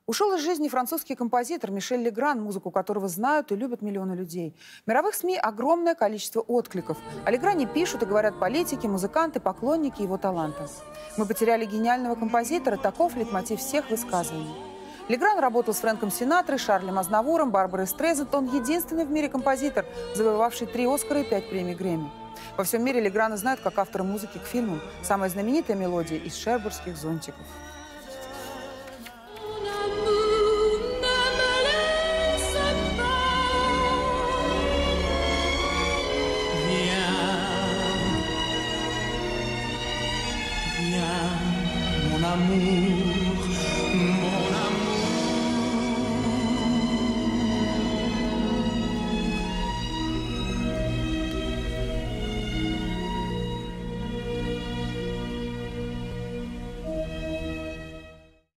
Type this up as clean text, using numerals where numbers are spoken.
Ушел из жизни французский композитор Мишель Легран, музыку которого знают и любят миллионы людей. В мировых СМИ огромное количество откликов. О Легране пишут и говорят политики, музыканты, поклонники его таланта. Мы потеряли гениального композитора, таков лейтмотив всех высказываний. Легран работал с Фрэнком Синатрой, Шарлем Азнавуром, Барбарой Стрейзанд. Он единственный в мире композитор, завоевавший 3 Оскара и 5 премий Грэмми. Во всем мире Леграна знают как автора музыки к фильмам. Самая знаменитая мелодия из «Шербурских зонтиков».